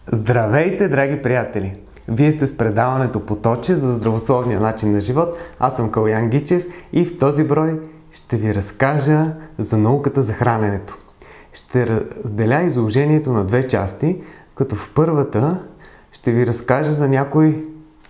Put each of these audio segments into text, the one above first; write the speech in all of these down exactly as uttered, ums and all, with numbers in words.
Здравейте, драги приятели! Вие сте с предаването Поточе за здравословния начин на живот. Аз съм Калоян Гичев и в този брой ще ви разкажа за науката за храненето. Ще разделя изложението на две части, като в първата ще ви разкажа за някои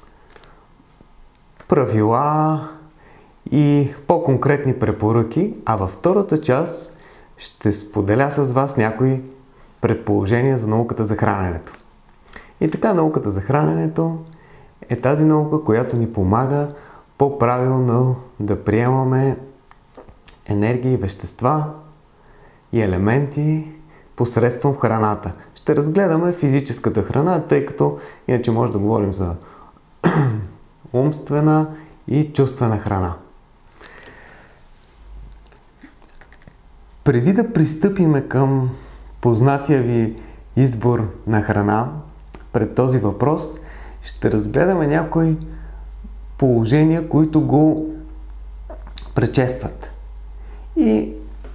правила и по-конкретни препоръки, а във втората част ще споделя с вас някои предположения за науката за храненето. И така, науката за храненето е тази наука, която ни помага по-правилно да приемаме енергии и вещества и елементи посредством храната. Ще разгледаме физическата храна, тъй като иначе може да говорим за умствена и чувствена храна. Преди да пристъпиме към познатия ви избор на храна, пред този въпрос ще разгледаме някои положения, които го предшестват. И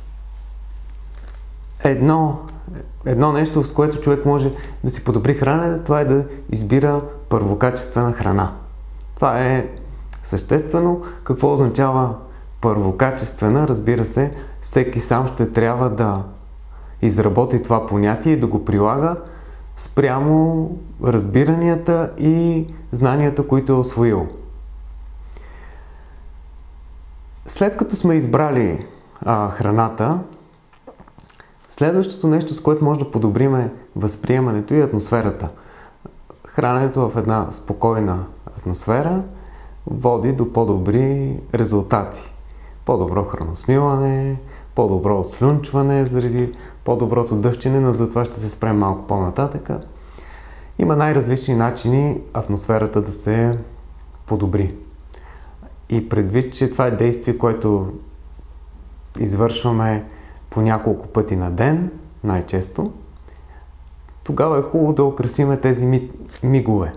едно, едно нещо, с което човек може да си подобри храненето, това е да избира първокачествена храна. Това е съществено. Какво означава първокачествена? Разбира се, всеки сам ще трябва да изработи това понятие и да го прилага спрямо разбиранията и знанията, които е освоил. След като сме избрали а, храната, следващото нещо, с което може да подобрим, е възприемането и атмосферата. Храненето в една спокойна атмосфера води до по-добри резултати. По-добро храносмилане, по-добро отслюнчване заради по-доброто дъвчене, но за това ще се спрем малко по-нататък. Има най-различни начини атмосферата да се подобри. И предвид, че това е действие, което извършваме по няколко пъти на ден, най-често, тогава е хубаво да украсиме тези мигове.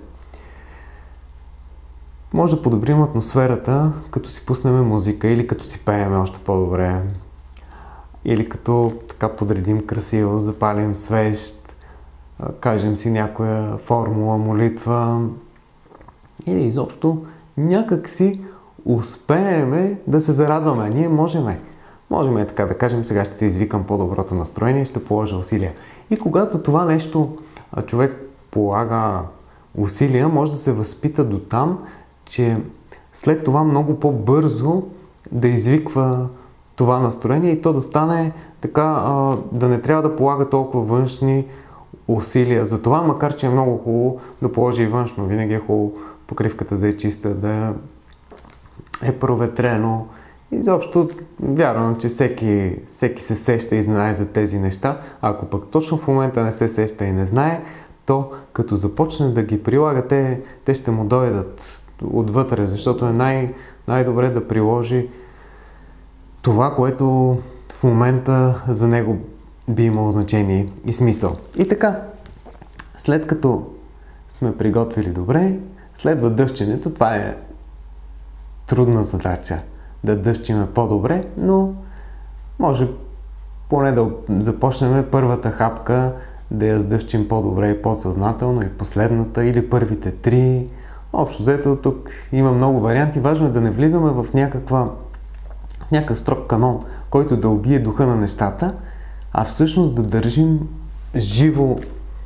Може да подобрим атмосферата, като си пуснем музика или като си пеем още по-добре. Или като така подредим красиво, запалим свещ, кажем си някоя формула, молитва. Или изобщо някак си успееме да се зарадваме. Ние можеме. Можеме така да кажем, сега ще се извикам по-доброто настроение, ще положа усилия. И когато това нещо човек полага усилия, може да се възпита до там, че след това много по-бързо да извиква това настроение и то да стане така, а, да не трябва да полага толкова външни усилия за това, макар че е много хубаво да положи и външно. Винаги е хубаво покривката да е чиста, да е проветрено. Изобщо вярвам, че всеки, всеки се сеща и знае за тези неща. А ако пък точно в момента не се сеща и не знае, то като започне да ги прилага, те, те ще му дойдат отвътре, защото е най- най-добре да приложи това, което в момента за него би имало значение и смисъл. И така, след като сме приготвили добре, следва дъвченето. Това е трудна задача, да дъвчиме по-добре, но може поне да започнем първата хапка да я сдъвчим по-добре и по-съзнателно, и последната, или първите три. Общо взето тук има много варианти. Важно е да не влизаме в някаква някакъв строг канон, който да убие духа на нещата, а всъщност да държим живо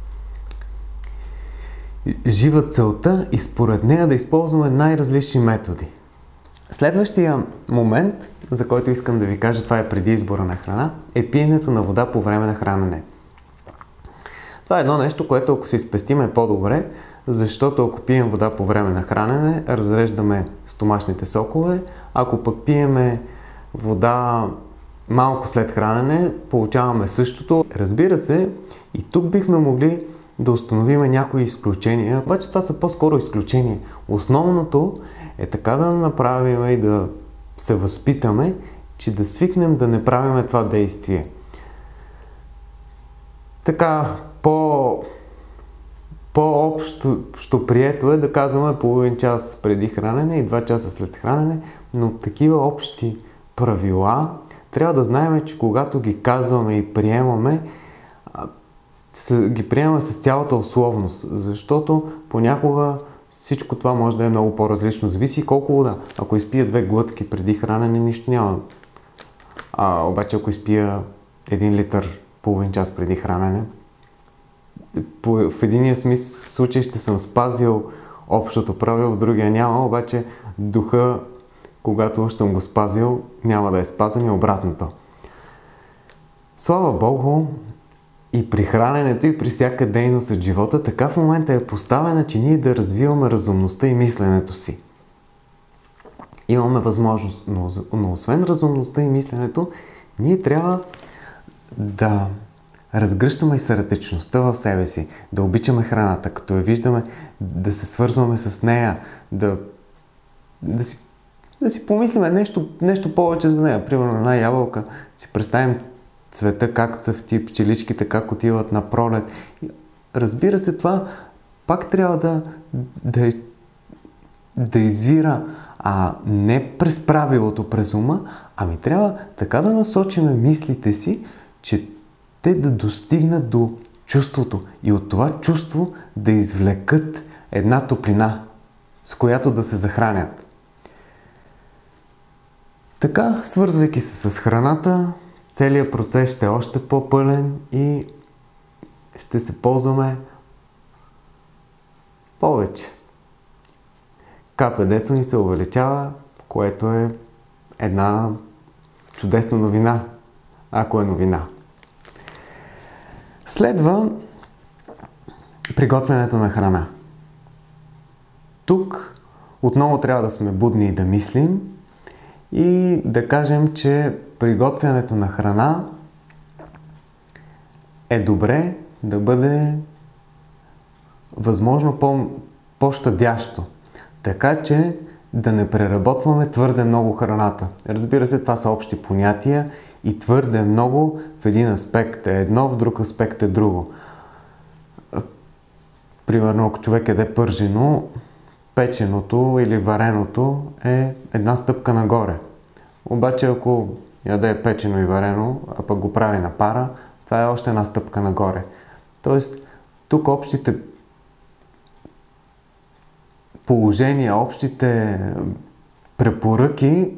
жива целта и според нея да използваме най-различни методи. Следващия момент, за който искам да ви кажа, това е преди избора на храна, е пиенето на вода по време на хранене. Това е едно нещо, което ако си спестим е по-добре, защото ако пием вода по време на хранене, разреждаме стомашните сокове, ако пък пиеме вода малко след хранене, получаваме същото. Разбира се, и тук бихме могли да установим някои изключения, обаче това са по-скоро изключения. Основното е така да направим и да се възпитаме, че да свикнем да не правим това действие. Така, по, по-общо прието е да казваме половин час преди хранене и два часа след хранене, но такива общи правила трябва да знаем, че когато ги казваме и приемаме, ги приемаме с цялата условност, защото понякога всичко това може да е много по-различно. Зависи колко вода. Ако изпия две глътки преди хранене, нищо няма. А, обаче ако изпия един литър половин час преди хранене, в единия смисъл случай ще съм спазил общото правило, в другия няма, обаче духа, когато ще съм го спазил, няма да е спазен и обратното. Слава Богу, и при храненето, и при всяка дейност от живота, така в момента е поставена, че ние да развиваме разумността и мисленето си. Имаме възможност, но, но освен разумността и мисленето, ние трябва да разгръщаме и сърдечността в себе си, да обичаме храната, като я виждаме, да се свързваме с нея, да, да, си, да си помислиме нещо, нещо повече за нея. Примерно една ябълка, си представим цвета как цъфти, пчеличките как отиват на пролет. Разбира се, това пак трябва да, да, да извира, а не през правилото, през ума, ами трябва така да насочиме мислите си, че те да достигнат до чувството и от това чувство да извлекат една топлина, с която да се захранят. Така, свързвайки се с храната, целият процес ще е още по-пълен и ще се ползваме повече. КПД-то ни се увеличава, което е една чудесна новина, ако е новина. Следва приготвянето на храна. Тук отново трябва да сме будни и да мислим и да кажем, че приготвянето на храна е добре да бъде възможно по- по-щадящо, така че да не преработваме твърде много храната. Разбира се, това са общи понятия и твърде много в един аспект е едно, в друг аспект е друго. Примерно, ако човек яде пържено, печеното или вареното е една стъпка нагоре. Обаче, ако яде печено и варено, а пък го прави на пара, това е още една стъпка нагоре. Тоест, тук общите положения, общите препоръки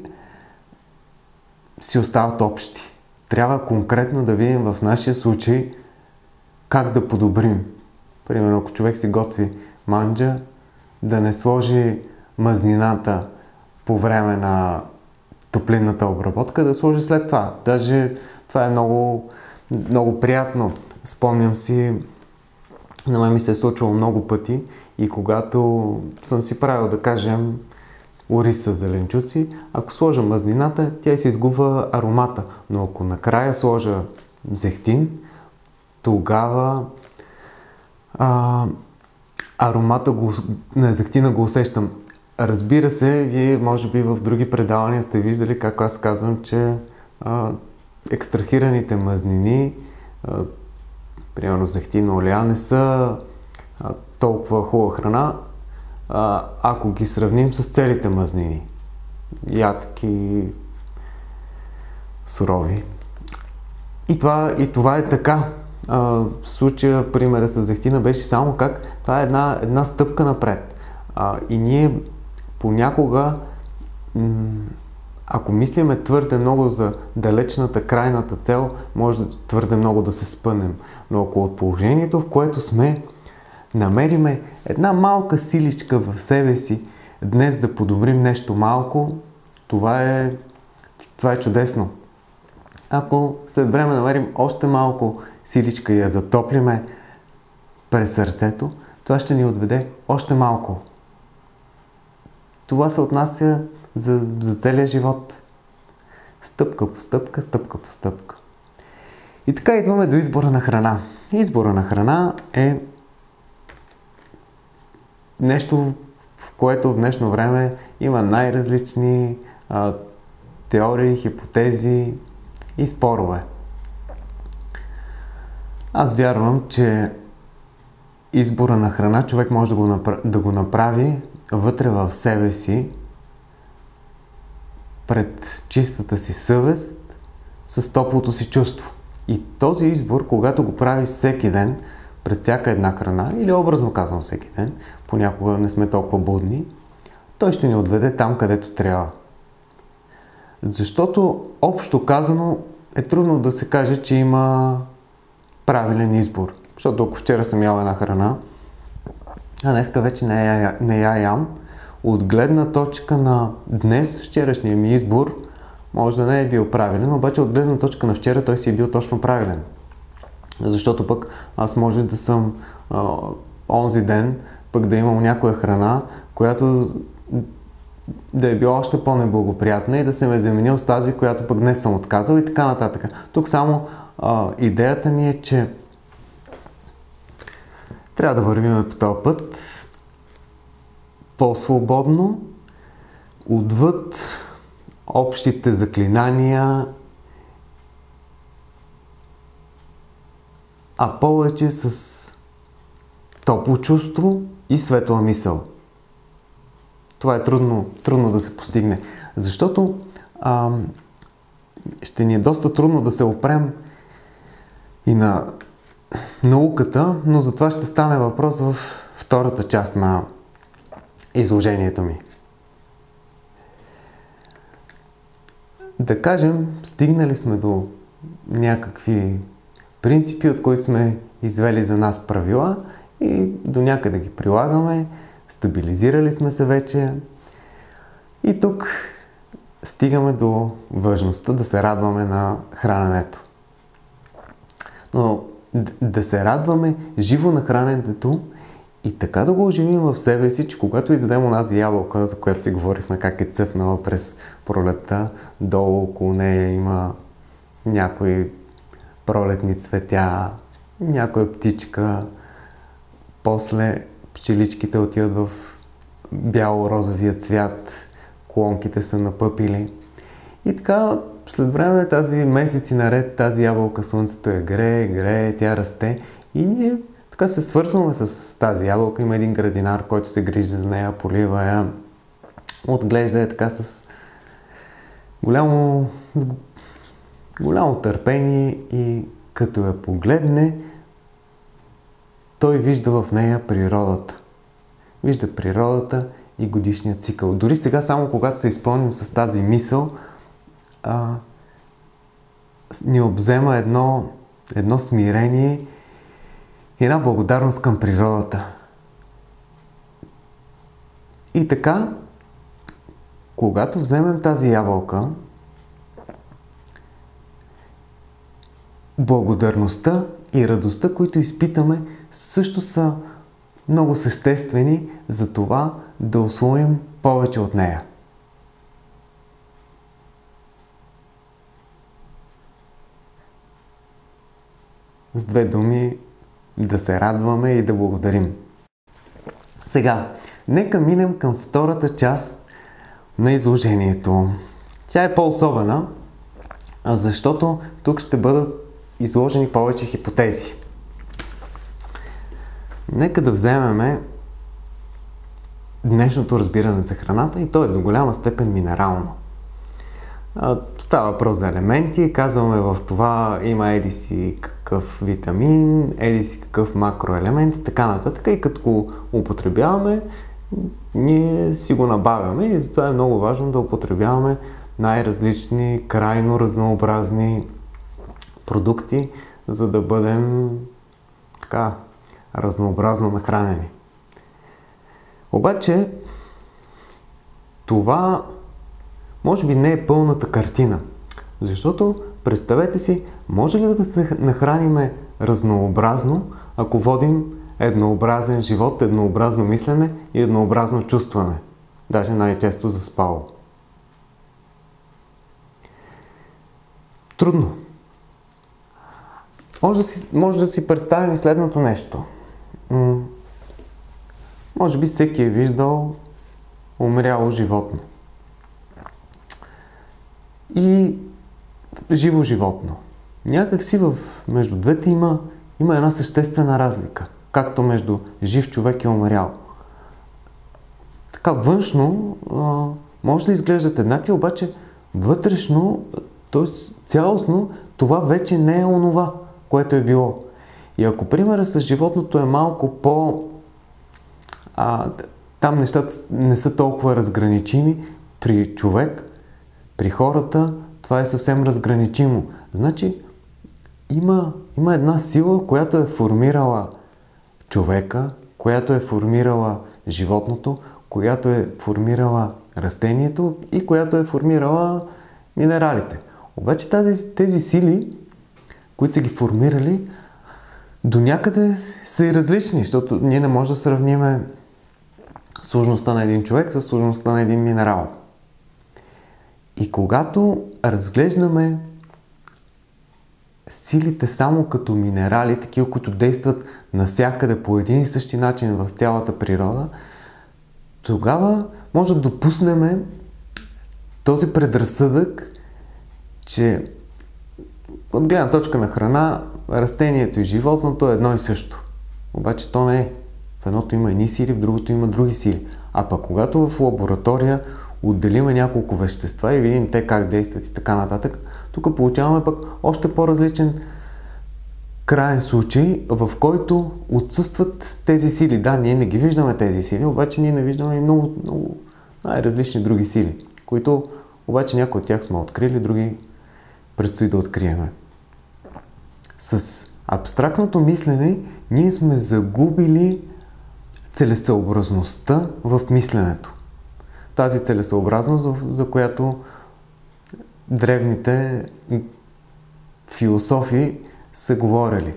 си остават общи. Трябва конкретно да видим в нашия случай как да подобрим. Примерно, ако човек си готви манджа, да не сложи мазнината по време на топлинната обработка, да сложи след това. Даже това е много, много приятно. Спомням си, на мен ми се е случвало много пъти и когато съм си правил, да кажем, ориз с зеленчуци, ако сложа мазнината, тя се изгубва аромата. Но ако накрая сложа зехтин, тогава а, аромата го, на зехтина го усещам. Разбира се, вие може би в други предавания сте виждали как аз казвам, че а, екстрахираните мазнини, а, примерно зехтин, олея, не са а, толкова хубава храна, а, ако ги сравним с целите мазнини. Ядки, сурови. И това, и това е така. А, в случая, примера с зехтина беше само как това е една, една стъпка напред. А, и ние понякога, м- ако мислиме твърде много за далечната, крайната цел, може да твърде много да се спънем. Но ако от положението, в което сме, намериме една малка силичка в себе си, днес да подобрим нещо малко, това е, това е чудесно. Ако след време намерим още малко силичка и я затоплиме през сърцето, това ще ни отведе още малко. Това се отнася за, за целия живот. Стъпка по стъпка, стъпка по стъпка. И така идваме до избора на храна. Избора на храна е нещо, в което в днешно време има най-различни а, теории, хипотези и спорове. Аз вярвам, че избора на храна човек може да го направи, да го направи вътре в себе си, пред чистата си съвест, с топлото си чувство. И този избор, когато го прави всеки ден, пред всяка една храна, или образно казвам всеки ден, понякога не сме толкова будни, той ще ни отведе там, където трябва. Защото, общо казано, е трудно да се каже, че има правилен избор. Защото ако вчера съм ял една храна, а днеска вече не я, не я ям, от гледна точка на днес, вчерашния ми избор може да не е бил правилен, обаче от гледна точка на вчера той си е бил точно правилен. Защото пък аз може да съм а, онзи ден, пък да имам някоя храна, която да е била още по-неблагоприятна и да се ме заменил с тази, която пък днес съм отказал и така нататък. Тук само а, идеята ми е, че трябва да вървим по този път по-свободно, отвъд общите заклинания, а повече с топло чувство и светла мисъл. Това е трудно, трудно да се постигне, защото а, ще ни е доста трудно да се опрем и на науката, но за това ще стане въпрос в втората част на изложението ми. Да кажем, стигнали сме до някакви принципи, от които сме извели за нас правила и до някъде ги прилагаме, стабилизирали сме се вече и тук стигаме до важността да се радваме на храненето. Но да се радваме живо на храненето и така да го оживим в себе си, че когато издадем онази ябълка, за която си говорихме как е цъфнала през пролетта, долу около нея има някои пролетни цветя, някоя птичка, после пчеличките отиват в бяло-розовия цвят, клонките са напъпили. И така, след време тази месеци наред, тази ябълка, слънцето я грее, грее, тя расте и ние така се свързваме с тази ябълка. Има един градинар, който се грижи за нея, полива я, отглежда я така с голямо, с голямо търпение и като я погледне, той вижда в нея природата. Вижда природата и годишния цикъл. Дори сега, само когато се изпълним с тази мисъл, а, ни обзема едно, едно смирение и една благодарност към природата. И така, когато вземем тази ябълка, благодарността и радостта, които изпитаме, също са много съществени за това да усвоим повече от нея. С две думи, да се радваме и да благодарим. Сега, нека минем към втората част на изложението. Тя е по-особена, защото тук ще бъдат изложени повече хипотези. Нека да вземем днешното разбиране за храната и то е до голяма степен минерално. Става въпрос за елементи, казваме в това има еди си какъв витамин, еди си какъв макроелемент и така нататък. И като го употребяваме, ние си го набавяме и затова е много важно да употребяваме най-различни, крайно разнообразни продукти, за да бъдем така разнообразно нахранени. Обаче това може би не е пълната картина, защото представете си, може ли да се нахраниме разнообразно, ако водим еднообразен живот, еднообразно мислене и еднообразно чувстване, даже най-често заспало. Трудно. Може да си, може да си представим и следното нещо. М- може би всеки е виждал умряло животно. И живо животно. Някак си в, между двете има, има една съществена разлика. Както между жив човек и умрял. Така външно а, може да изглеждат еднакви, обаче вътрешно, т.е. цялостно, това вече не е онова, което е било. И ако примерът с животното е малко по... А, там нещата не са толкова разграничими, при човек, при хората, това е съвсем разграничимо. Значи, има, има една сила, която е формирала човека, която е формирала животното, която е формирала растението и която е формирала минералите. Обаче тази, тези сили, които са ги формирали, до някъде са и различни, защото ние не можем да сравним сложността на един човек с сложността на един минерал. И когато разглеждаме силите само като минерали, такива, които действат навсякъде по един и същи начин в цялата природа, тогава може да допуснем този предразсъдък, че от гледна точка на храна, растението и животното е едно и също. Обаче то не е. В едното има едни сили, в другото има други сили. А пък когато в лаборатория отделиме няколко вещества и видим те как действат и така нататък, тук получаваме пък още по-различен краен случай, в който отсъстват тези сили. Да, ние не ги виждаме тези сили, обаче ние не виждаме и много, много най-различни други сили, които обаче някои от тях сме открили, други предстои да откриеме. С абстрактното мислене ние сме загубили целесъобразността в мисленето. Тази целесъобразност, за която древните философи са говорили.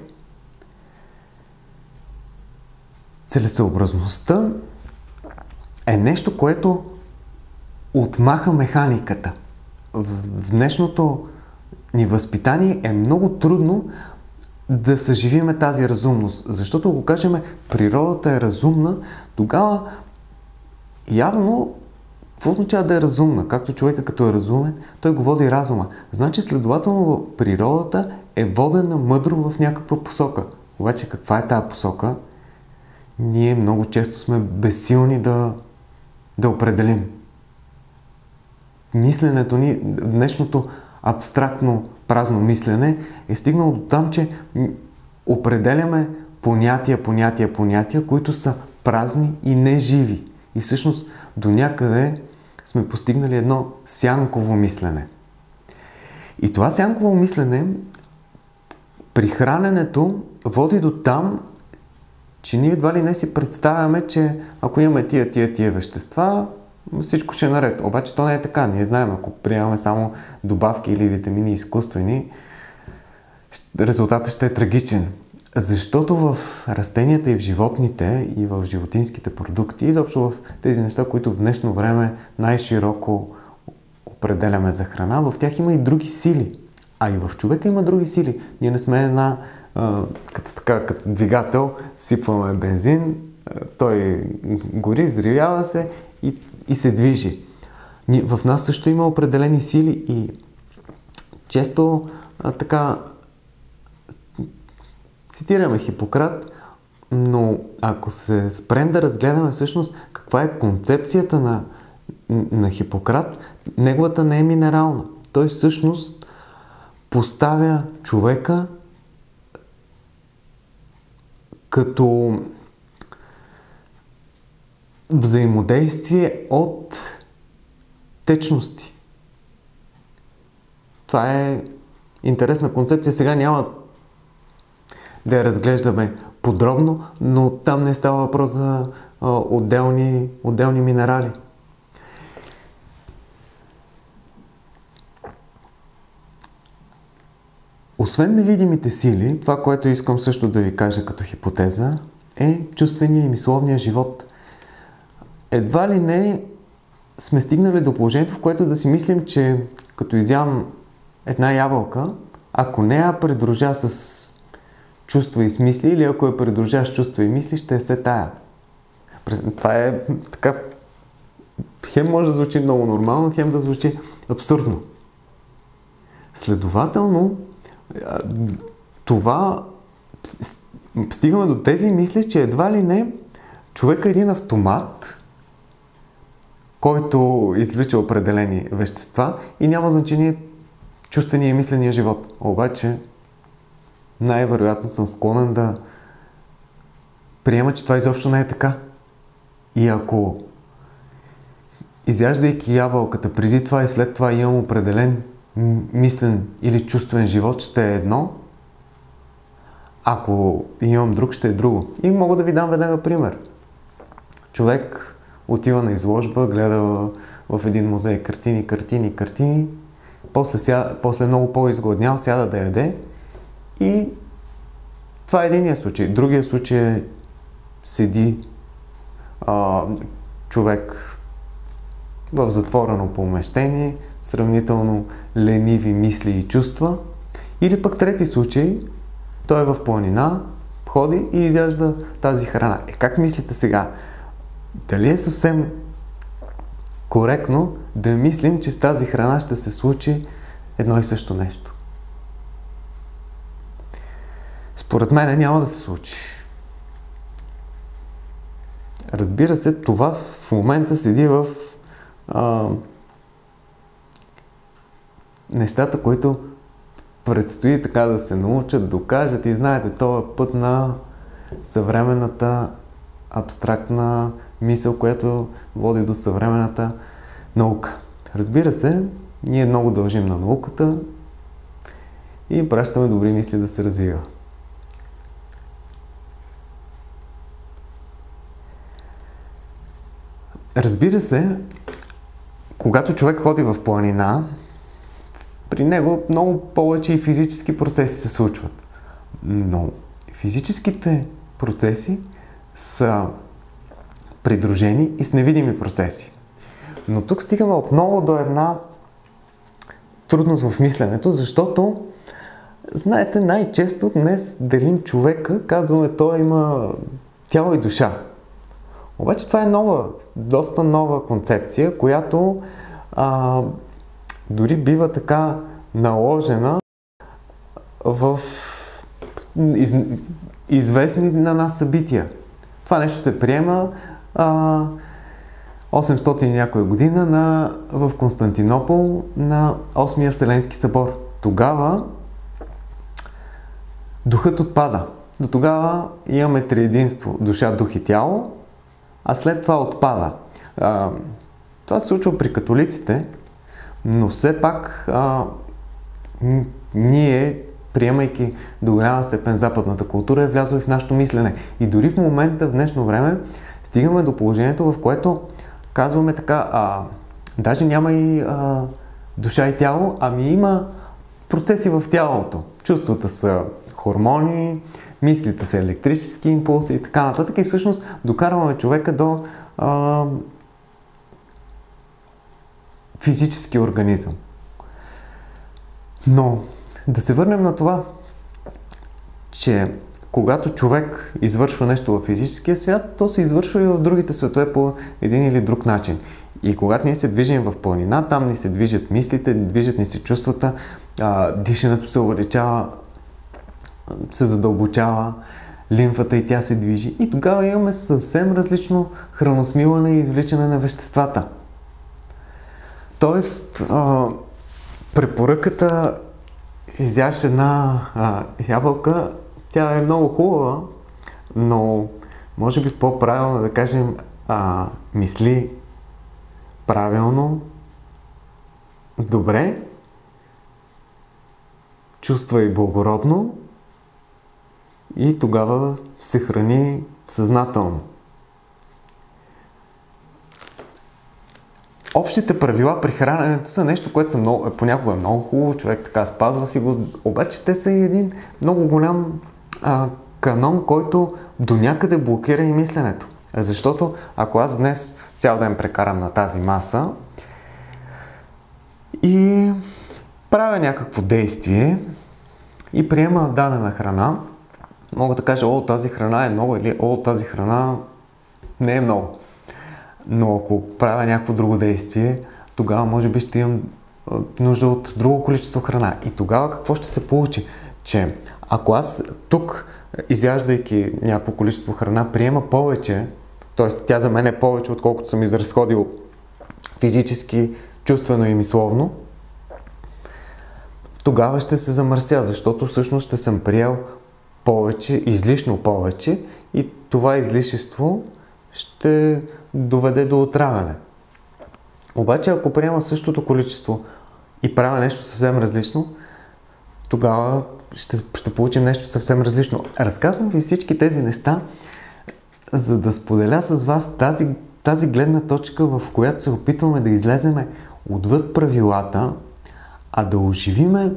Целесъобразността е нещо, което отмаха механиката. В днешното ни възпитание е много трудно да съживиме тази разумност. Защото ако кажем, природата е разумна, тогава явно какво означава да е разумна? Както човека като е разумен, той го води разума. Значи следователно природата е водена мъдро в някаква посока. Обаче каква е тази посока? Ние много често сме безсилни да, да определим. Мисленето ни, днешното абстрактно празно мислене е стигнало до там, че определяме понятия, понятия, понятия, които са празни и неживи. И всъщност до някъде сме постигнали едно сянково мислене. И това сянково мислене при храненето води до там, че ние едва ли не си представяме, че ако имаме тия, тия, тия вещества, всичко ще е наред. Обаче то не е така. Ние знаем, ако приемаме само добавки или витамини изкуствени, резултатът ще е трагичен. Защото в растенията и в животните, и в животинските продукти, изобщо в тези неща, които в днешно време най-широко определяме за храна, в тях има и други сили. А и в човека има други сили. Ние не сме една, а, като, така, като двигател, сипваме бензин, той гори, взривява се и, и се движи. В нас също има определени сили и често а, така цитираме Хипократ, но ако се спрем да разгледаме всъщност каква е концепцията на, на Хипократ, неговата не е минерална. Той всъщност поставя човека като взаимодействие от течности. Това е интересна концепция. Сега няма да я разглеждаме подробно, но там не става въпрос за а, отделни, отделни минерали. Освен невидимите сили, това, което искам също да ви кажа като хипотеза, е чувствения и мисловния живот. Едва ли не сме стигнали до положението, в което да си мислим, че като изям една ябълка, ако не я придружа с чувства и с мисли, или ако я придружа с чувства и мисли, ще се тая. Това е така... Хем може да звучи много нормално, хем да звучи абсурдно. Следователно, това стигаме до тези мисли, че едва ли не човек е един автомат, който извлича определени вещества и няма значение чувствения и мисления живот. Обаче най-вероятно съм склонен да приема, че това изобщо не е така. И ако изяждайки ябълката преди това и след това имам определен мислен или чувствен живот, ще е едно, ако имам друг, ще е друго. И мога да ви дам веднага пример. Човек отива на изложба, гледа в, в един музей картини, картини, картини, после, ся, после много по-изгладнял, сяда да яде и това е единия случай. Другия случай е седи а, човек в затворено помещение, сравнително лениви мисли и чувства. Или пък трети случай, той е в планина, ходи и изяжда тази храна. Е, как мислите сега? Дали е съвсем коректно да мислим, че с тази храна ще се случи едно и също нещо? Според мен няма да се случи. Разбира се, това в момента седи в а, нещата, които предстои така да се научат, докажат и знаете, това е път на съвременната абстрактна мисъл, която води до съвременната наука. Разбира се, ние много дължим на науката и пращаме добри мисли да се развива. Разбира се, когато човек ходи в планина, при него много повече и физически процеси се случват. Но физическите процеси са придружени и с невидими процеси. Но тук стигаме отново до една трудност в мисленето, защото, знаете, най-често днес делим човека, казваме, той има тяло и душа. Обаче това е нова, доста нова концепция, която а, дори бива така наложена в из, из, известни на нас събития. Това нещо се приема а, осемстотин и някоя година на, в Константинопол на Осмия Вселенски събор. Тогава духът отпада. До тогава имаме триединство, душа, дух и тяло, а след това отпада. А, това се случва при католиците, но все пак а, ние, приемайки до голяма степен западната култура, е влязло и в нашето мислене. И дори в момента, в днешно време, стигаме до положението, в което казваме така, а, даже няма и а, душа и тяло, ами има процеси в тялото. Чувствата са хормони, мислите са електрически импулси и така нататък. И всъщност докарваме човека до а, физически организъм. Но да се върнем на това, че когато човек извършва нещо в физическия свят, то се извършва и в другите светове по един или друг начин. И когато ние се движим в планина, там ни се движат мислите, движат ни се чувствата, а, дишането се увеличава, се задълбочава, лимфата и тя се движи. И тогава имаме съвсем различно храносмилане и извличане на веществата. Тоест, а, препоръката изяш една а, ябълка, тя е много хубава, но може би по-правилно да кажем а, мисли правилно, добре, чувствай благородно и тогава се храни съзнателно. Общите правила при храненето са нещо, което са много, понякога е много хубаво, човек така спазва си го, обаче те са и един много голям а, канон, който до някъде блокира и мисленето. Защото ако аз днес цял ден прекарам на тази маса и правя някакво действие и приема дадена храна, мога да кажа, о, тази храна е много или о, тази храна не е много. Но ако правя някакво друго действие, тогава може би ще имам нужда от друго количество храна. И тогава какво ще се получи? Че ако аз тук, изяждайки някакво количество храна, приема повече, т.е. тя за мен е повече, отколкото съм изразходил физически, чувствено и мисловно, тогава ще се замърся, защото всъщност ще съм приел повече, излишно повече и това излишество ще доведе до отравяне. Обаче ако приема същото количество и правя нещо съвсем различно, тогава ще, ще получим нещо съвсем различно. Разказвам ви всички тези неща, за да споделя с вас тази, тази гледна точка, в която се опитваме да излеземе отвъд правилата, а да оживиме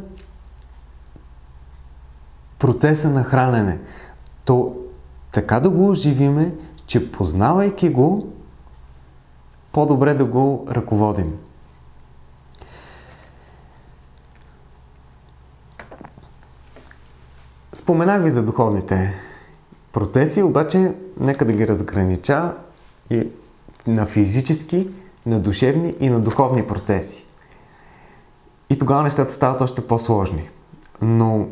процеса на хранене. То така да го оживиме, че познавайки го, по-добре да го ръководим. Споменах ви за духовните процеси, обаче нека да ги разгранича и на физически, на душевни и на духовни процеси. И тогава нещата стават още по-сложни. Но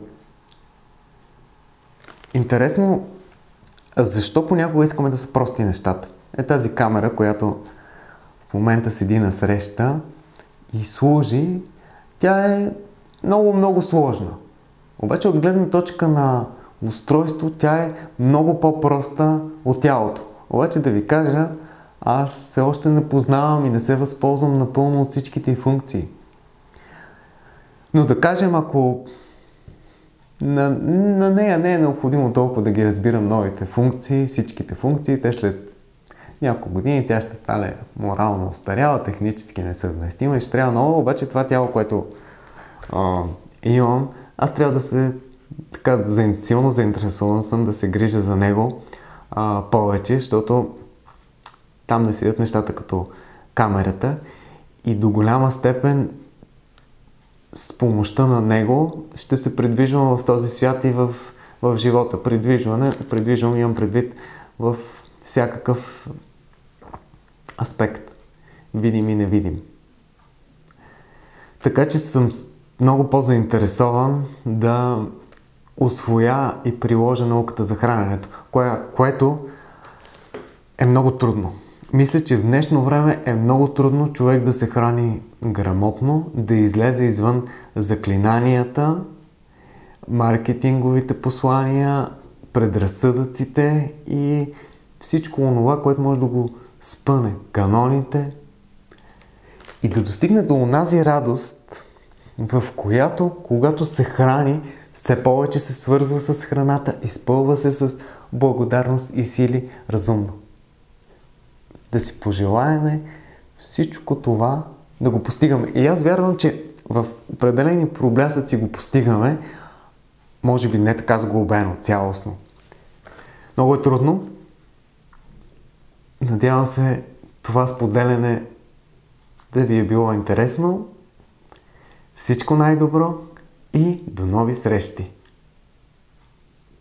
интересно, защо понякога искаме да са прости нещата? Е тази камера, която в момента седи на среща и служи, тя е много-много сложна. Обаче от гледна точка на устройство, тя е много по-проста от тялото. Обаче да ви кажа, аз все още не познавам и не се възползвам напълно от всичките й функции. Но да кажем, ако на, на нея не е необходимо толкова да ги разбирам новите функции, всичките функции, те след няколко години тя ще стане морално остаряла, технически несъвместима и ще трябва ново, обаче това тяло, което а, имам, аз трябва да се така силно заинтересуван съм да се грижа за него а, повече, защото там не седят нещата като камерата и до голяма степен с помощта на него ще се придвижвам в този свят и в, в живота. Придвижване, придвижвам, имам предвид в всякакъв аспект, видим и невидим. Така че съм много по-заинтересован да усвоя и приложа науката за храненето, кое, което е много трудно. Мисля, че в днешно време е много трудно човек да се храни грамотно, да излезе извън заклинанията, маркетинговите послания, предразсъдъците и всичко онова, което може да го спъне, каноните и да достигне до онази радост, в която, когато се храни, все повече се свързва с храната, изпълва се с благодарност и сили разумно. Да си пожелаеме всичко това да го постигаме. И аз вярвам, че в определени проблясъци го постигаме, може би не така сглобено, цялостно. Много е трудно. Надявам се това споделяне да ви е било интересно. Всичко най-добро и до нови срещи!